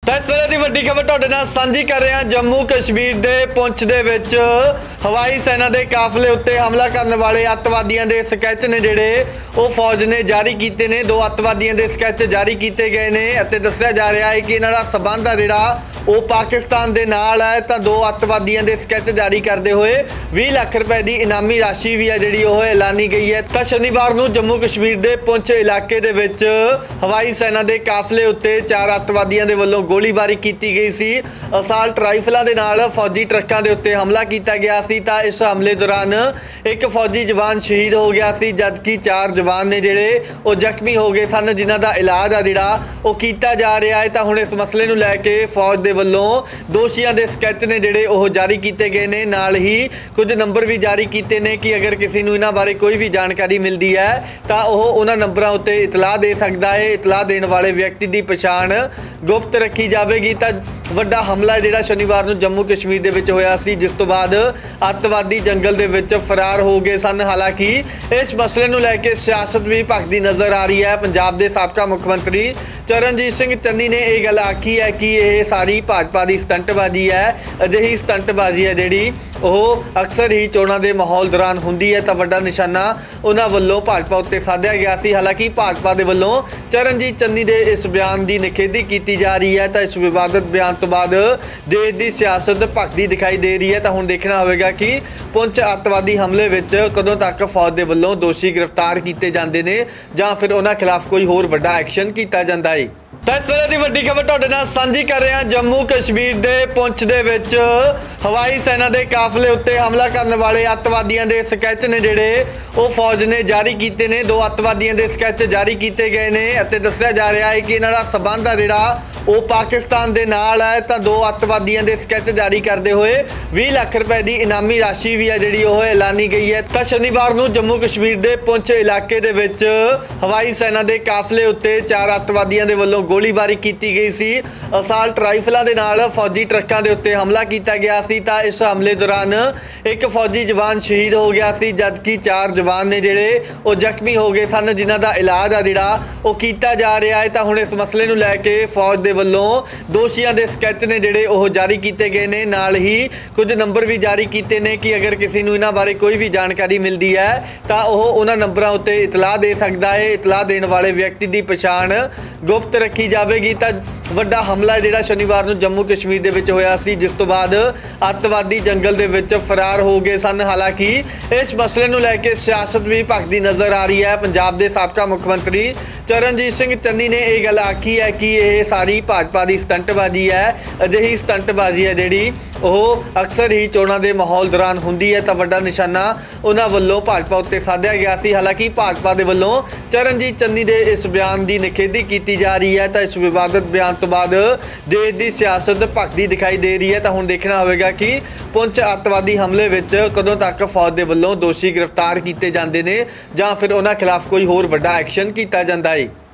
ਤਾਂ ਇਸ ਵੇਲੇ ਦੀ ਵੱਡੀ ਖਬਰ ਤੁਹਾਡੇ ਨਾਲ ਸਾਂਝੀ ਕਰ ਰਹੇ ਹਾਂ। ਜੰਮੂ ਕਸ਼ਮੀਰ ਦੇ ਪੁੰਛ ਦੇ ਵਿੱਚ ਹਵਾਈ ਸੈਨਾ ਦੇ ਕਾਫਲੇ ਉੱਤੇ ਹਮਲਾ ਕਰਨ ਵਾਲੇ ਅੱਤਵਾਦੀਆਂ ਦੇ ਸਕੈਚ ਨੇ ਜਿਹੜੇ ਉਹ ਫੌਜ ਨੇ ਜਾਰੀ ਕੀਤੇ ਨੇ। 2 ਅੱਤਵਾਦੀਆਂ ਦੇ ਸਕੈਚ ਜਾਰੀ ਕੀਤੇ ਗਏ ਨੇ ਅਤੇ ਦੱਸਿਆ ਜਾ ਰਿਹਾ ਹੈ ਕਿ ਇਹਨਾਂ ਦਾ ਸਬੰਧ ਆ ਜਿਹੜਾ ਉਹ ਪਾਕਿਸਤਾਨ ਦੇ ਨਾਲ ਹੈ। ਤਾਂ 2 ਅੱਤਵਾਦੀਆਂ ਦੇ ਸਕੈਚ ਜਾਰੀ ਕਰਦੇ ਹੋਏ 20 ਲੱਖ रुपए ਦੀ ਇਨਾਮੀ ਰਾਸ਼ੀ ਵੀ ਹੈ ਜਿਹੜੀ ਉਹ ਐਲਾਨੀ ਗਈ ਹੈ। ਤਾਂ ਸ਼ਨੀਵਾਰ ਨੂੰ ਜੰਮੂ ਕਸ਼ਮੀਰ ਦੇ ਪੁੰਛ ਇਲਾਕੇ ਦੇ ਵਿੱਚ ਹਵਾਈ ਸੈਨਾ ਦੇ ਕਾਫਲੇ ਉੱਤੇ 4 ਅੱਤਵਾਦੀਆਂ ਦੇ ਵੱਲੋਂ ਗੋਲੀਬਾਰੀ ਕੀਤੀ ਗਈ ਸੀ। ਅਸਾਲਟ ਰਾਈਫਲਾਂ ਦੇ ਨਾਲ ਫੌਜੀ ਟਰੱਕਾਂ ਦੇ ਉੱਤੇ ਹਮਲਾ ਕੀਤਾ ਗਿਆ ਸੀ। ਤਾਂ ਇਸ ਹਮਲੇ ਦੌਰਾਨ ਇੱਕ ਫੌਜੀ ਜਵਾਨ ਸ਼ਹੀਦ ਹੋ ਗਿਆ ਸੀ, ਜਦਕਿ 4 ਜਵਾਨ ਨੇ ਜਿਹੜੇ ਉਹ ਜ਼ਖਮੀ ਹੋ ਗਏ ਸਨ, ਜਿਨ੍ਹਾਂ ਦਾ ਇਲਾਜ ਆ ਜਿਹੜਾ ਉਹ ਕੀਤਾ ਜਾ ਰਿਹਾ ਹੈ। ਤਾਂ ਹੁਣ ਇਸ ਮਸਲੇ ਨੂੰ ਲੈ ਕੇ ਫੌਜ ਦੇ ਵੱਲੋਂ ਦੋਸ਼ੀਆਂ ਦੇ ਸਕੈਚ ਨੇ ਜਿਹੜੇ ਉਹ ਜਾਰੀ ਕੀਤੇ ਗਏ ਨੇ। ਨਾਲ ਹੀ ਕੁਝ ਨੰਬਰ ਵੀ ਜਾਰੀ ਕੀਤੇ ਨੇ ਕਿ ਅਗਰ ਕਿਸੇ ਨੂੰ ਇਹਨਾਂ ਬਾਰੇ ਕੋਈ ਵੀ ਜਾਣਕਾਰੀ ਮਿਲਦੀ ਹੈ ਤਾਂ ਉਹ ਉਹਨਾਂ ਨੰਬਰਾਂ ਉੱਤੇ ਇਤਲਾਹ ਦੇ ਸਕਦਾ ਹੈ। ਇਤਲਾਹ ਦੇਣ ਵਾਲੇ ਵਿਅਕਤੀ ਦੀ ਪਛਾਣ ਗੁਪਤ ਰੱਖੀ ਜਾਵੇਗੀ। ਤਾਂ ਵੱਡਾ ਹਮਲਾ ਜਿਹੜਾ ਸ਼ਨੀਵਾਰ ਨੂੰ ਜੰਮੂ ਕਸ਼ਮੀਰ ਦੇ ਵਿੱਚ ਹੋਇਆ ਸੀ, ਜਿਸ ਤੋਂ ਬਾਅਦ ਅੱਤਵਾਦੀ ਜੰਗਲ ਦੇ ਵਿੱਚ ਫਰਾਰ ਹੋ ਗਏ ਸਨ। ਹਾਲਾਂਕਿ ਇਸ ਮਸਲੇ ਨੂੰ ਲੈ ਕੇ ਸਿਆਸਤ ਵੀ ਭਖਦੀ ਨਜ਼ਰ ਆ ਰਹੀ ਹੈ। ਪੰਜਾਬ ਦੇ ਸਾਬਕਾ ਮੁੱਖ ਮੰਤਰੀ ਚਰਨਜੀਤ ਸਿੰਘ ਚੰਨੀ ਨੇ ਇਹ ਗੱਲ ਆਖੀ ਹੈ ਕਿ ਇਹ ਸਾਰੀ ਭਾਜਪਾ ਦੀ ਸਟੰਟਬਾਜ਼ੀ ਹੈ। ਅਜਿਹੀ ਸਟੰਟਬਾਜ਼ੀ ਹੈ ਜਿਹੜੀ ਉਹ ਅਕਸਰ ਹੀ ਚੋਣਾਂ ਦੇ ਮਾਹੌਲ ਦੌਰਾਨ ਹੁੰਦੀ ਹੈ। ਤਾਂ ਵੱਡਾ ਨਿਸ਼ਾਨਾ ਉਹਨਾਂ ਵੱਲੋਂ ਭਾਜਪਾ ਉੱਤੇ ਸਾਧਿਆ ਗਿਆ ਸੀ। ਹਾਲਾਂਕਿ ਭਾਜਪਾ ਦੇ ਵੱਲੋਂ ਚਰਨਜੀਤ ਚੰਨੀ ਦੇ ਇਸ ਬਿਆਨ ਦੀ ਨਿਖੇਧੀ ਕੀਤੀ ਜਾ ਰਹੀ ਹੈ। ਤਾਂ ਇਸ ਵਿਵਾਦਤ ਬਿਆਨ ਤੋਂ ਬਾਅਦ ਦੇਸ਼ ਦੀ ਸਿਆਸਤ ਭਖਦੀ ਦਿਖਾਈ ਦੇ ਰਹੀ ਹੈ। ਤਾਂ ਹੁਣ ਦੇਖਣਾ ਹੋਵੇਗਾ ਕਿ ਪੁੰਛ ਅੱਤਵਾਦੀ ਹਮਲੇ ਵਿੱਚ ਕਦੋਂ ਤੱਕ ਫੌਜ ਦੇ ਵੱਲੋਂ ਦੋਸ਼ੀ ਗ੍ਰਿਫਤਾਰ ਕੀਤੇ ਜਾਂਦੇ ਨੇ ਜਾਂ ਫਿਰ ਉਹਨਾਂ ਖਿਲਾਫ ਕੋਈ ਹੋਰ ਵੱਡਾ ਐਕਸ਼ਨ ਕੀਤਾ ਜਾਂਦਾ ਹੈ। ਤਾਂ ਇਸ ਵੇਲੇ ਦੀ ਵੱਡੀ ਖਬਰ ਤੁਹਾਡੇ ਨਾਲ ਸਾਂਝੀ ਕਰ ਰਹੇ ਹਾਂ। ਜੰਮੂ ਕਸ਼ਮੀਰ ਦੇ ਪੁੰਛ ਦੇ ਵਿੱਚ ਹਵਾਈ ਸੈਨਾ ਦੇ ਕਾਫਲੇ ਉੱਤੇ ਹਮਲਾ ਕਰਨ ਵਾਲੇ ਅੱਤਵਾਦੀਆਂ ਦੇ ਸਕੈਚ ਨੇ ਜਿਹੜੇ ਉਹ ਫੌਜ ਨੇ ਜਾਰੀ ਕੀਤੇ ਨੇ। 2 ਅੱਤਵਾਦੀਆਂ ਦੇ ਸਕੈਚ ਜਾਰੀ ਕੀਤੇ ਗਏ ਨੇ ਅਤੇ ਦੱਸਿਆ ਜਾ ਰਿਹਾ ਹੈ ਕਿ ਇਹਨਾਂ ਦਾ ਸਬੰਧ ਆ ਜਿਹੜਾ ਉਹ ਪਾਕਿਸਤਾਨ ਦੇ ਨਾਲ ਹੈ। ਤਾਂ 2 ਅੱਤਵਾਦੀਆਂ ਦੇ ਸਕੈਚ ਜਾਰੀ ਕਰਦੇ ਹੋਏ 20 ਲੱਖ रुपए ਦੀ ਇਨਾਮੀ ਰਾਸ਼ੀ ਵੀ ਹੈ ਜਿਹੜੀ ਉਹ ਐਲਾਨੀ ਗਈ ਹੈ। ਤਾਂ ਸ਼ਨੀਵਾਰ ਨੂੰ ਜੰਮੂ ਕਸ਼ਮੀਰ ਦੇ ਪੁੰਛ ਇਲਾਕੇ ਦੇ ਵਿੱਚ ਹਵਾਈ ਸੈਨਾ ਦੇ ਕਾਫਲੇ ਉੱਤੇ 4 ਅੱਤਵਾਦੀਆਂ ਦੇ ਵੱਲੋਂ ਗੋਲੀਬਾਰੀ ਕੀਤੀ ਗਈ ਸੀ। ਅਸਾਲਟ ਰਾਈਫਲਾਂ ਦੇ ਨਾਲ ਫੌਜੀ ਟਰੱਕਾਂ ਦੇ ਉੱਤੇ ਹਮਲਾ ਕੀਤਾ ਗਿਆ ਸੀ। ਤਾਂ ਇਸ ਹਮਲੇ ਦੌਰਾਨ ਇੱਕ ਫੌਜੀ ਜਵਾਨ ਸ਼ਹੀਦ ਹੋ ਗਿਆ ਸੀ, ਜਦਕਿ 4 ਜਵਾਨ ਨੇ ਜਿਹੜੇ ਉਹ ਜ਼ਖਮੀ ਹੋ ਗਏ ਸਨ, ਜਿਨ੍ਹਾਂ ਦਾ ਇਲਾਜ ਆ ਜਿਹੜਾ ਉਹ ਕੀਤਾ ਜਾ ਰਿਹਾ ਹੈ। ਤਾਂ ਹੁਣ ਇਸ ਮਸਲੇ ਨੂੰ ਲੈ ਕੇ ਫੌਜ ਦੇ ਵੱਲੋਂ ਦੋਸ਼ੀਆਂ ਦੇ ਸਕੈਚ ਨੇ ਜਿਹੜੇ ਉਹ ਜਾਰੀ ਕੀਤੇ ਗਏ ਨੇ। ਨਾਲ ਹੀ ਕੁਝ ਨੰਬਰ ਵੀ ਜਾਰੀ ਕੀਤੇ ਨੇ ਕਿ ਅਗਰ ਕਿਸੇ ਨੂੰ ਇਹਨਾਂ ਬਾਰੇ ਕੋਈ ਵੀ ਜਾਣਕਾਰੀ ਮਿਲਦੀ ਹੈ ਤਾਂ ਉਹ ਉਹਨਾਂ ਨੰਬਰਾਂ ਉੱਤੇ ਇਤਲਾਹ ਦੇ ਸਕਦਾ ਹੈ। ਇਤਲਾਹ ਦੇਣ ਵਾਲੇ ਵਿਅਕਤੀ ਦੀ ਪਛਾਣ ਗੁਪਤ ਰੱਖੀ ਜਾਵੇਗੀ। ਤਾਂ ਵੱਡਾ ਹਮਲਾ ਜਿਹੜਾ ਸ਼ਨੀਵਾਰ ਨੂੰ ਜੰਮੂ ਕਸ਼ਮੀਰ ਦੇ ਵਿੱਚ ਹੋਇਆ ਸੀ, ਜਿਸ ਤੋਂ ਬਾਅਦ ਅੱਤਵਾਦੀ ਜੰਗਲ ਦੇ ਵਿੱਚ ਫਰਾਰ ਹੋ ਗਏ ਸਨ। ਹਾਲਾਂਕਿ ਇਸ ਮਸਲੇ ਨੂੰ ਲੈ ਕੇ ਸਿਆਸਤ ਵੀ ਭਖਦੀ ਨਜ਼ਰ ਆ ਰਹੀ ਹੈ। ਪੰਜਾਬ ਦੇ ਸਾਬਕਾ ਮੁੱਖ ਮੰਤਰੀ ਚਰਨਜੀਤ ਸਿੰਘ ਚੰਨੀ ਨੇ ਇਹ ਗੱਲ ਆਖੀ ਹੈ ਕਿ ਇਹ ਸਾਰੀ ਭਾਜਪਾ ਦੀ ਸਟੰਟਬਾਜ਼ੀ ਹੈ। ਅਜਿਹੀ ਸਟੰਟਬਾਜ਼ੀ ਹੈ ਜਿਹੜੀ ਉਹ ਅਕਸਰ ਹੀ ਚੋਣਾਂ ਦੇ ਮਾਹੌਲ ਦੌਰਾਨ ਹੁੰਦੀ ਹੈ। ਤਾਂ ਵੱਡਾ ਨਿਸ਼ਾਨਾ ਉਹਨਾਂ ਵੱਲੋਂ ਭਾਜਪਾ ਉੱਤੇ ਸਾਧਿਆ ਗਿਆ ਸੀ। ਹਾਲਾਂਕਿ ਭਾਜਪਾ ਦੇ ਵੱਲੋਂ ਚਰਨਜੀਤ ਚੰਨੀ ਦੇ ਇਸ ਬਿਆਨ ਦੀ ਨਿਖੇਧੀ ਕੀਤੀ ਜਾ ਰਹੀ ਹੈ। ਤਾਂ ਇਸ ਵਿਵਾਦਤ ਬਿਆਨ ਤੋਂ ਬਾਅਦ ਦੇਸ਼ ਦੀ ਸਿਆਸਤ ਭਖਦੀ ਦਿਖਾਈ ਦੇ ਰਹੀ ਹੈ। ਤਾਂ ਹੁਣ ਦੇਖਣਾ ਹੋਵੇਗਾ ਕਿ ਪੁੰਛ ਅੱਤਵਾਦੀ ਹਮਲੇ ਵਿੱਚ ਕਦੋਂ ਤੱਕ ਫੌਜ ਦੇ ਵੱਲੋਂ ਦੋਸ਼ੀ ਗ੍ਰਿਫਤਾਰ ਕੀਤੇ ਜਾਂਦੇ ਨੇ ਜਾਂ ਫਿਰ ਉਹਨਾਂ ਖਿਲਾਫ ਕੋਈ ਹੋਰ ਵੱਡਾ ਐਕਸ਼ਨ ਕੀਤਾ ਜਾਂਦਾ ਹੈ।